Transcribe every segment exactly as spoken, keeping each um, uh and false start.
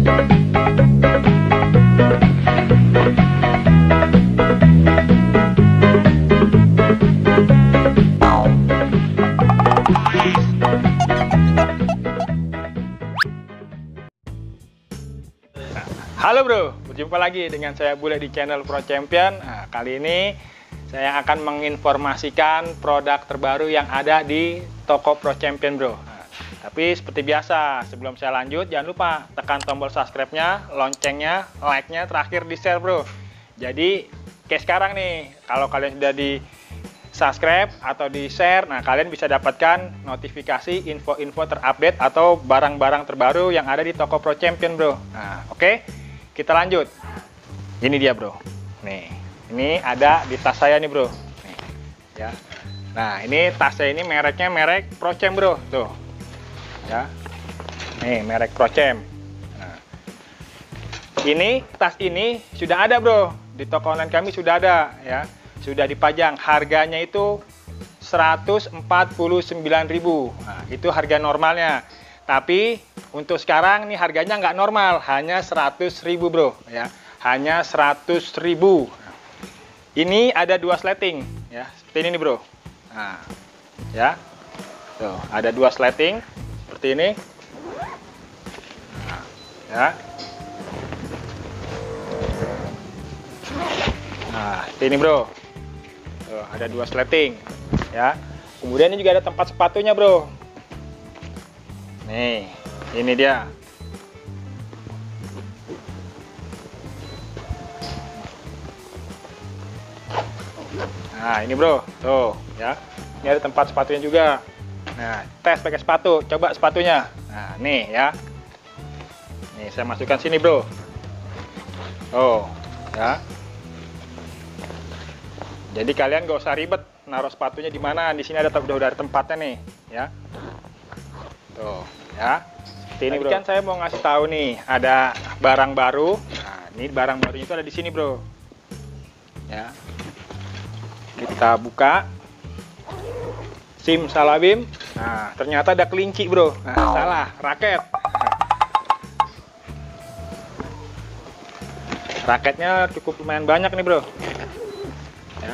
Halo bro, berjumpa lagi dengan saya Bule di channel Pro Champion. Nah, kali ini saya akan menginformasikan produk terbaru yang ada di toko Pro Champion bro. Nah, tapi seperti biasa, sebelum saya lanjut, jangan lupa tekan tombol subscribe-nya, loncengnya, like-nya, terakhir di share bro. Jadi kayak sekarang nih, kalau kalian sudah di subscribe atau di share, nah kalian bisa dapatkan notifikasi info-info terupdate atau barang-barang terbaru yang ada di toko Pro Champion bro. Nah oke, okay. Kita lanjut. Ini dia bro. Nih, ini ada di tas saya nih bro. Nih, ya. Nah ini tasnya ini mereknya merek Pro Champ bro. Tuh, ya. Nih merek Pro Champ. Nah, ini tas ini sudah ada bro. Di toko online kami sudah ada ya. Sudah dipajang, harganya itu seratus empat puluh sembilan ribu. Nah, itu harga normalnya. Tapi untuk sekarang nih harganya nggak normal, hanya seratus ribu bro ya. Hanya seratus ribu. Ini ada dua sleting ya, seperti ini nih bro. Nah, ya. Tuh, ada dua sleting seperti ini. Nah, ya. Nah, seperti ini bro. Tuh, ada dua sleting ya. Kemudian ini juga ada tempat sepatunya bro. Nih, ini dia. Nah, ini bro, tuh ya. Ini ada tempat sepatunya juga. Nah, tes pakai sepatu, coba sepatunya. Nah, nih ya. Nih, saya masukkan sini bro. Oh, ya. Jadi kalian gak usah ribet naruh sepatunya di mana. Di sini ada udah udah ada tempatnya nih, ya. Tuh, ya. Seperti ini bro. Kan saya mau ngasih tahu nih, ada barang baru. Nah, ini barang barunya itu ada di sini bro. Ya. Kita buka. Simsalabim. Nah, ternyata ada kelinci bro. Nah, salah, raket. Raketnya cukup lumayan banyak nih bro. Ya.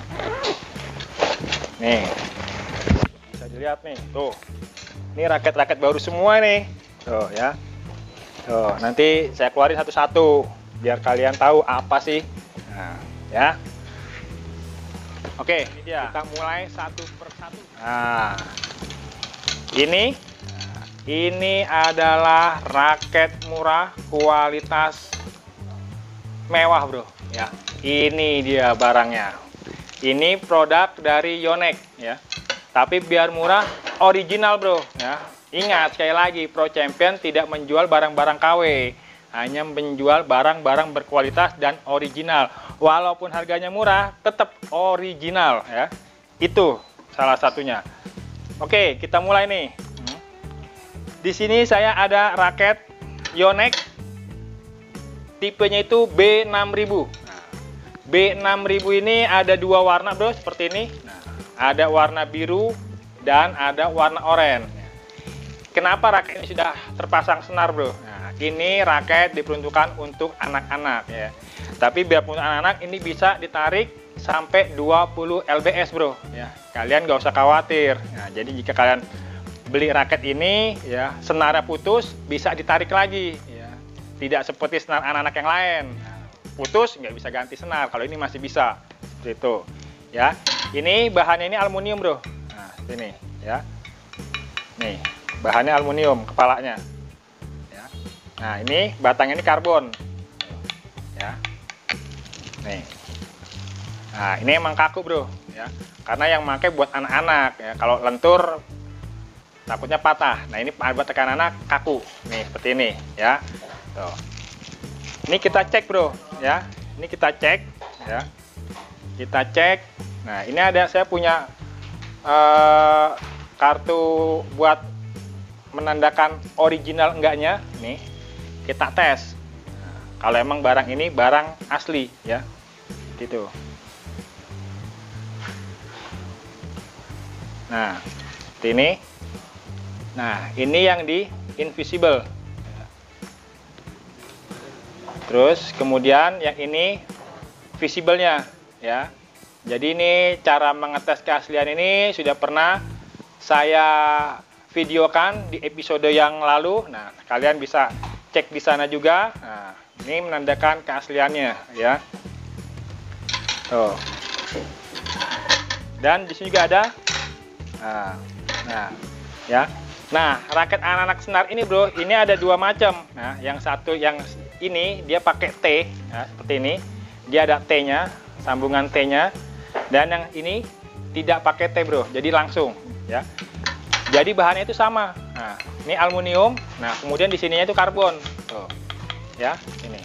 Nih, bisa dilihat nih, tuh. Ini raket-raket baru semua nih, tuh ya. Tuh, nanti saya keluarin satu-satu biar kalian tahu apa sih. Nah, ya. Oke, ini dia. Kita mulai satu persatu. Nah, ini, ini adalah raket murah kualitas mewah bro. Ya, ini dia barangnya. Ini produk dari Yonex ya. Tapi biar murah, original bro ya. Ingat sekali lagi, Pro Champion tidak menjual barang-barang K W, hanya menjual barang-barang berkualitas dan original. Walaupun harganya murah, tetap original ya. Itu salah satunya. Oke, kita mulai nih. Di sini saya ada raket Yonex, tipenya itu B enam ribu. B enam ribu ini ada dua warna bro, seperti ini. Nah, ada warna biru dan ada warna oranye. Kenapa raket ini sudah terpasang senar bro? Nah, ini raket diperuntukkan untuk anak-anak ya. Tapi biarpun anak-anak ini bisa ditarik sampai dua puluh L B S bro ya. Kalian gak usah khawatir. Nah, jadi jika kalian beli raket ini ya, senarnya putus bisa ditarik lagi ya. Tidak seperti senar anak-anak yang lain. Nah, putus nggak bisa ganti senar, kalau ini masih bisa seperti itu ya. Ini bahannya ini aluminium bro. Nah ini ya, nih bahannya aluminium kepalanya ya. Nah ini batangnya ini karbon ya. Nih, nah ini emang kaku bro ya, karena yang pakai buat anak-anak ya. Kalau lentur takutnya patah. Nah ini buat tekan anak kaku nih seperti ini ya. Tuh. Ini kita cek bro ya, ini kita cek ya, kita cek. Nah ini ada, saya punya uh, kartu buat menandakan original enggaknya. Nih kita tes. Nah, kalau emang barang ini barang asli ya, gitu. Nah seperti ini. Nah ini yang di invisible. Terus kemudian yang ini visible-nya ya. Jadi ini cara mengetes keaslian ini sudah pernah saya videokan di episode yang lalu. Nah, kalian bisa cek di sana juga. Nah, ini menandakan keasliannya ya. Tuh. Dan di sini juga ada. Nah, nah ya. Nah, raket anak-anak senar ini, bro, ini ada dua macam. Nah, yang satu yang ini dia pakai T, ya, seperti ini. Dia ada T-nya, sambungan T-nya. Dan yang ini tidak pakai T, bro. Jadi langsung, ya. Jadi bahannya itu sama. Nah, ini aluminium. Nah, kemudian di sininya itu karbon. Tuh. Ya, ini.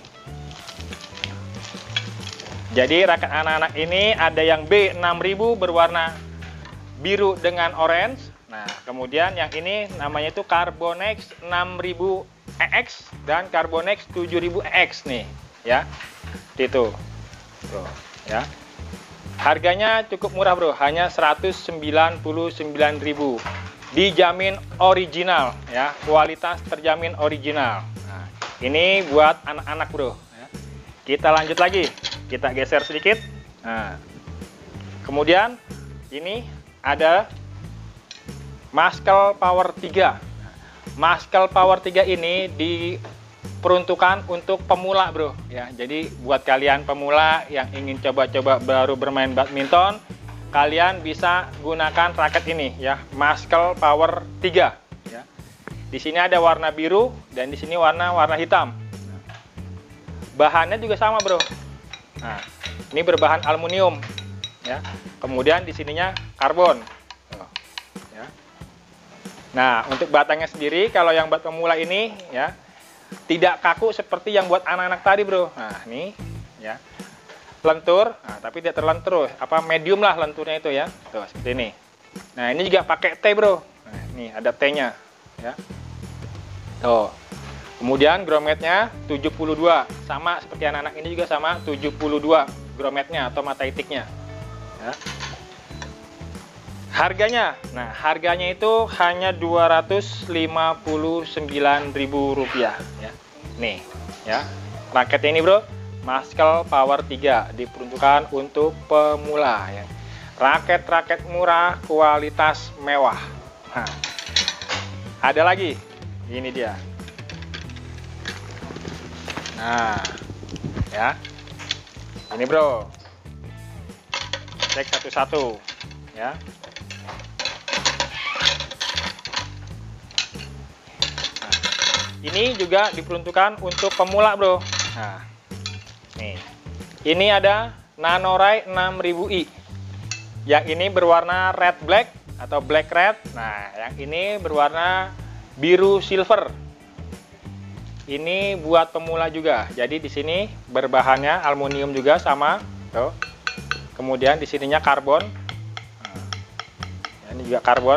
Jadi raket anak-anak ini ada yang B enam ribu berwarna biru dengan orange. Nah, kemudian yang ini namanya itu Carbonex enam ribu E X dan Carbonex tujuh ribu E X nih, ya. Itu. Tuh, ya. Harganya cukup murah, bro, hanya seratus sembilan puluh sembilan ribu. Dijamin original, ya. Kualitas terjamin original. Nah, ini buat anak-anak, bro, ya. Kita lanjut lagi. Kita geser sedikit. Nah. Kemudian ini ada Muscle Power tiga. Muscle Power tiga ini diperuntukkan untuk pemula, bro, ya. Jadi buat kalian pemula yang ingin coba-coba baru bermain badminton, kalian bisa gunakan raket ini ya, Muscle Power tiga ya. Di sini ada warna biru dan di sini warna warna hitam. Bahannya juga sama, bro. Nah, ini berbahan aluminium ya. Kemudian di sininya karbon. Nah, untuk batangnya sendiri, kalau yang buat pemula ini ya tidak kaku seperti yang buat anak-anak tadi, bro. Nah, ini ya lentur, nah, tapi tidak terlentur, apa medium lah lenturnya itu ya. Tuh, seperti ini. Nah, ini juga pakai T, bro. Nah, ini ada T-nya ya. Tuh. Kemudian grometnya tujuh puluh dua, sama seperti anak-anak ini juga sama tujuh puluh dua grometnya atau mata itiknya. Ya. Harganya, nah harganya itu hanya dua ratus lima puluh sembilan ribu rupiah ya. Nih ya, raketnya ini, bro, Muscle Power tiga diperuntukkan untuk pemula ya. Raket-raket murah, kualitas mewah. Nah, ada lagi, ini dia. Nah, ya, ini, bro, cek satu-satu ya. Ini juga diperuntukkan untuk pemula, bro. Nah, nih. Ini ada Nanorai enam ribu i. Yang ini berwarna red black atau black red. Nah, yang ini berwarna biru silver. Ini buat pemula juga. Jadi di sini berbahannya aluminium juga sama, tuh. Kemudian di sininya karbon. Nah, ini juga karbon.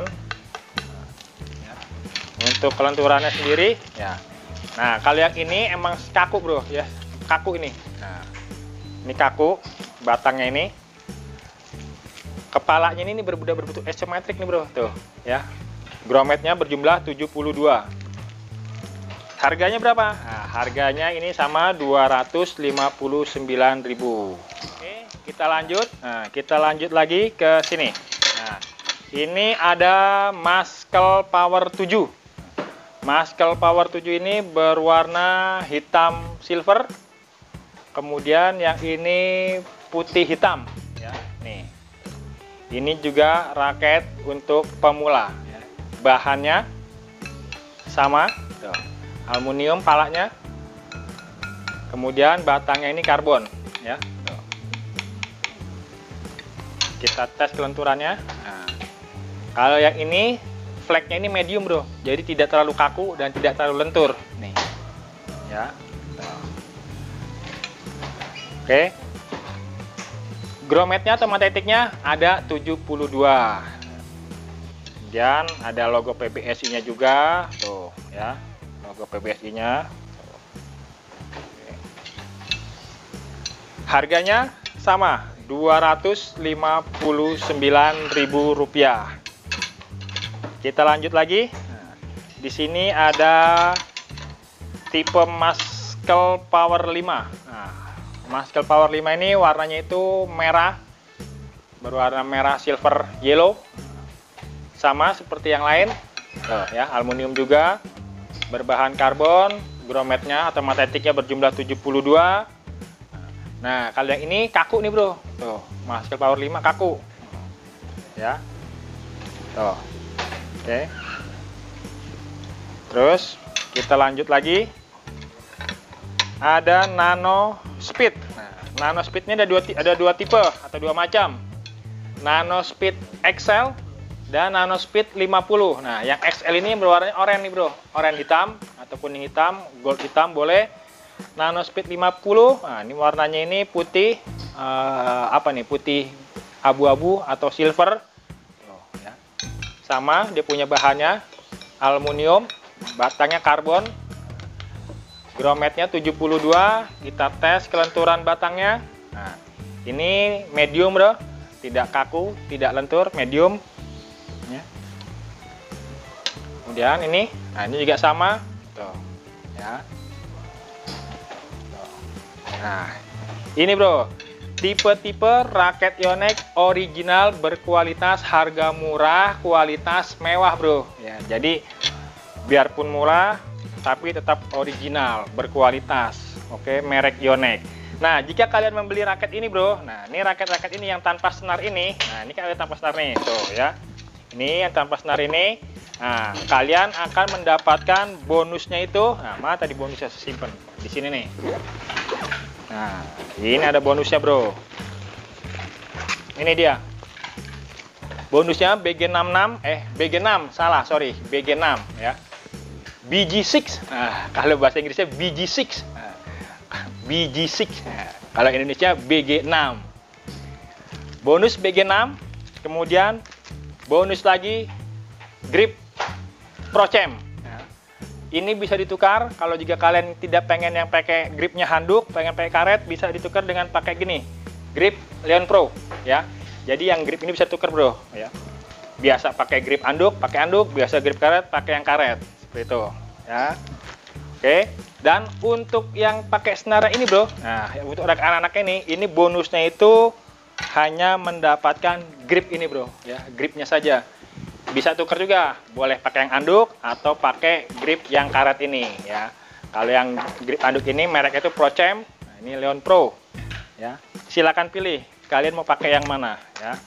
Untuk kelenturannya sendiri ya. Nah, kalau yang ini emang kaku, bro, ya. Kaku ini. Nah, ini kaku batangnya ini. Kepalanya ini, ini berbentuk berbentuk isometrik nih, bro, tuh, ya. Grometnya berjumlah tujuh puluh dua. Harganya berapa? Nah, harganya ini sama dua ratus lima puluh sembilan ribu. Oke, kita lanjut. Nah, kita lanjut lagi ke sini. Nah, ini ada Muscle Power tujuh. Muscle Power tujuh ini berwarna hitam silver. Kemudian yang ini putih hitam ya. Nih. Ini juga raket untuk pemula ya. Bahannya sama, tuh. Aluminium palanya. Kemudian batangnya ini karbon ya. Tuh. Kita tes kelenturannya. Nah, kalau yang ini flagnya ini medium, bro, jadi tidak terlalu kaku dan tidak terlalu lentur nih ya. Oke, grometnya atau mata itiknya ada tujuh puluh dua. Kemudian ada logo P B S I nya juga tuh ya, logo P B S I nya. Harganya sama dua ratus lima puluh sembilan ribu rupiah. Kita lanjut lagi. Nah, di sini ada tipe Muscle Muscle Power lima. Nah, Muscle Power lima ini warnanya itu merah, berwarna merah silver yellow, sama seperti yang lain. Tuh, ya, aluminium juga, berbahan karbon, grommetnya atau magnetiknya berjumlah tujuh puluh dua. Nah, kalau yang ini kaku nih bro, tuh Muscle Power lima kaku, ya, tuh, oke. Terus kita lanjut lagi. Ada Nano Speed. Nah, Nano Speed ini ada dua ada dua tipe atau dua macam. Nano Speed X L dan Nano Speed lima puluh. Nah, yang X L ini berwarna oranye nih bro, oranye hitam atau kuning hitam, gold hitam boleh. Nano Speed lima puluh. Nah, ini warnanya ini putih, uh, apa nih? Putih abu-abu atau silver. Oh, ya. Sama, dia punya bahannya aluminium, batangnya karbon. Grommetnya tujuh puluh dua, kita tes kelenturan batangnya. Nah, ini medium bro, tidak kaku, tidak lentur, medium. Ya. Kemudian ini, nah ini juga sama. Tuh, ya. Tuh. Nah, ini bro, tipe-tipe raket Yonex original berkualitas, harga murah, kualitas mewah bro. Ya, jadi biarpun murah, tapi tetap original, berkualitas. Oke, merek Yonex. Nah, jika kalian membeli raket ini bro, nah ini raket-raket ini yang tanpa senar ini. Nah, ini kan ada tanpa senar nih, tuh ya. Ini yang tanpa senar ini. Nah, kalian akan mendapatkan bonusnya itu. Nah, mana tadi bonusnya simpen di sini nih. Nah, ini ada bonusnya bro. Ini dia. Bonusnya B G enam puluh enam, eh B G enam, salah, sorry, B G enam ya. B G enam, nah, kalau bahasa Inggrisnya B G enam, nah, B G enam, nah, kalau Indonesia B G enam. Bonus B G enam, kemudian bonus lagi grip ProChamp. Nah, ini bisa ditukar kalau jika kalian tidak pengen yang pakai gripnya handuk, pengen pakai karet, bisa ditukar dengan pakai gini, grip Leon Pro, ya. Jadi yang grip ini bisa tukar bro, ya. Biasa pakai grip anduk, pakai anduk, biasa grip karet, pakai yang karet. Itu ya, oke. Dan untuk yang pakai senar ini bro, nah untuk anak-anak ini ini bonusnya itu hanya mendapatkan grip ini bro ya, gripnya saja. Bisa tukar juga, boleh pakai yang anduk atau pakai grip yang karet ini ya. Kalau yang grip anduk ini mereknya itu ProChamp, nah, ini Leon Pro ya. Silakan pilih kalian mau pakai yang mana ya.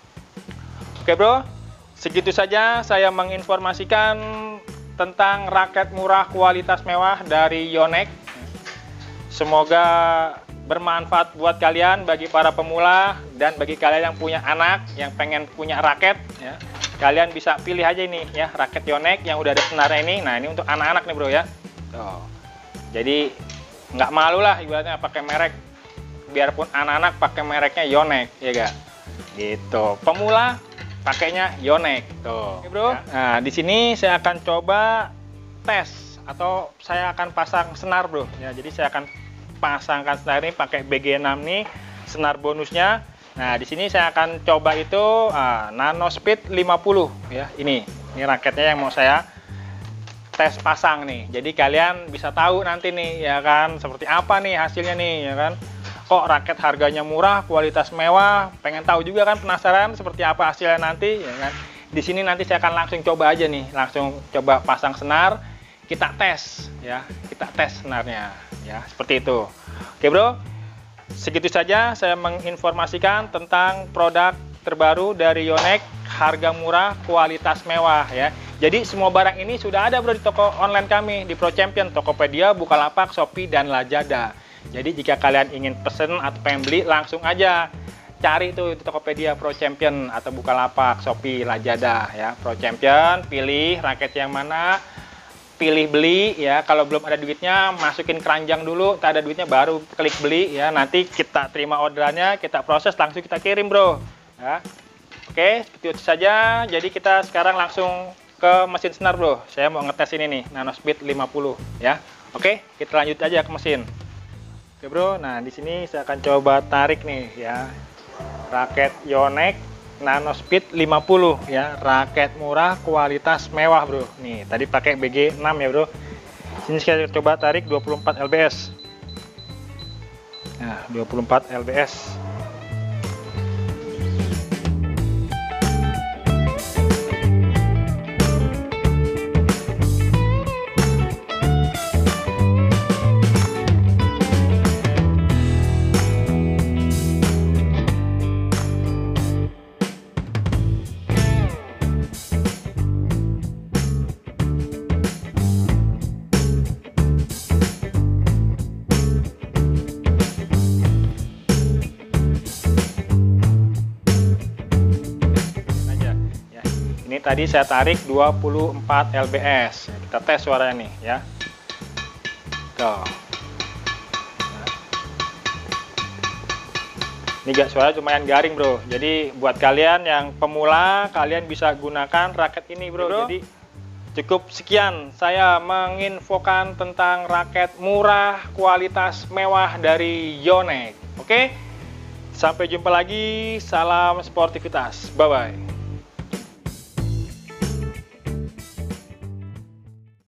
Oke bro, segitu saja saya menginformasikan tentang raket murah kualitas mewah dari Yonex. Semoga bermanfaat buat kalian, bagi para pemula dan bagi kalian yang punya anak yang pengen punya raket ya. Kalian bisa pilih aja ini ya, raket Yonex yang udah ada senarnya ini. Nah, ini untuk anak-anak nih bro ya. Tuh. Jadi nggak malu lah ibaratnya pakai merek, biarpun anak-anak pakai mereknya Yonex ya gak? Gitu. Pemula pakainya Yonex tuh. Oke, bro. Ya. Nah, di sini saya akan coba tes atau saya akan pasang senar, bro. Ya, jadi saya akan pasangkan senar ini pakai B G enam nih, senar bonusnya. Nah, di sini saya akan coba itu ah, Nano Speed lima puluh ya. Ini, ini raketnya yang mau saya tes pasang nih. Jadi kalian bisa tahu nanti nih ya kan, seperti apa nih hasilnya nih ya kan. Kok raket harganya murah, kualitas mewah, pengen tahu juga kan, penasaran seperti apa hasilnya nanti ya kan. Di sini nanti saya akan langsung coba aja nih, langsung coba pasang senar, kita tes ya, kita tes senarnya ya, seperti itu. Oke bro, segitu saja saya menginformasikan tentang produk terbaru dari Yonex, harga murah, kualitas mewah ya. Jadi semua barang ini sudah ada bro di toko online kami, di ProChampion, Tokopedia, Bukalapak, Shopee, dan Lazada. Jadi jika kalian ingin pesen atau pengen beli, langsung aja cari tuh di Tokopedia, ProChampion atau Bukalapak, Shopee, Lazada ya. ProChampion, pilih raket yang mana, pilih beli ya. Kalau belum ada duitnya, masukin keranjang dulu, tak ada duitnya baru klik beli ya. Nanti kita terima orderannya, kita proses, langsung kita kirim bro ya. Oke, itu saja. Jadi kita sekarang langsung ke mesin senar bro. Saya mau ngetes ini nih, Nano Speed lima puluh ya. Oke, kita lanjut aja ke mesin. Oke bro, nah di sini saya akan coba tarik nih ya, raket Yonex Nano Speed lima puluh ya, raket murah kualitas mewah bro. Nih tadi pakai B G enam ya bro, Sini saya coba tarik dua puluh empat lbs. Nah, dua puluh empat lbs. Ini tadi saya tarik dua puluh empat lbs. Kita tes suaranya nih ya. Tuh. Ini gak suara lumayan garing, bro. Jadi buat kalian yang pemula, kalian bisa gunakan raket ini, bro. bro. Jadi cukup sekian saya menginfokan tentang raket murah, kualitas mewah dari Yonex. Oke? Sampai jumpa lagi. Salam sportivitas. Bye bye.